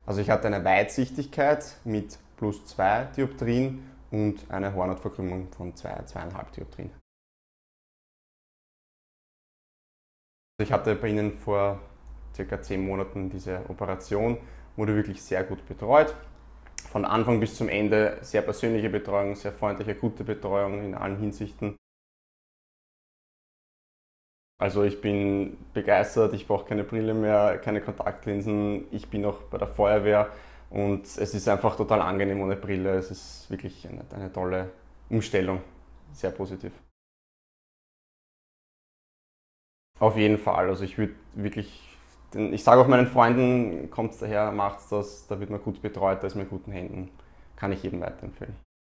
Also ich hatte eine Weitsichtigkeit mit +2 Dioptrien und eine Hornhautverkrümmung von 2,5 Dioptrien. Ich hatte bei Ihnen vor circa 10 Monaten diese Operation, wurde wirklich sehr gut betreut. Von Anfang bis zum Ende sehr persönliche Betreuung, sehr freundliche, gute Betreuung in allen Hinsichten. Also ich bin begeistert, ich brauche keine Brille mehr, keine Kontaktlinsen, ich bin auch bei der Feuerwehr und es ist einfach total angenehm ohne Brille. Es ist wirklich eine tolle Umstellung, sehr positiv. Auf jeden Fall, also ich würde wirklich, ich sage auch meinen Freunden, kommt daher, macht's das, da wird man gut betreut, da ist man in guten Händen, kann ich jedem weiterempfehlen.